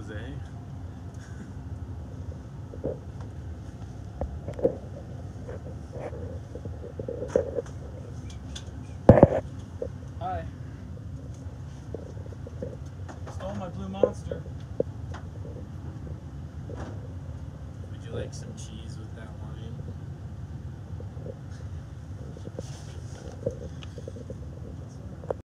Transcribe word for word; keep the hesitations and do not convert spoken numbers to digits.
Jose. Hi. Stole my blue monster. Would you like some cheese with that one?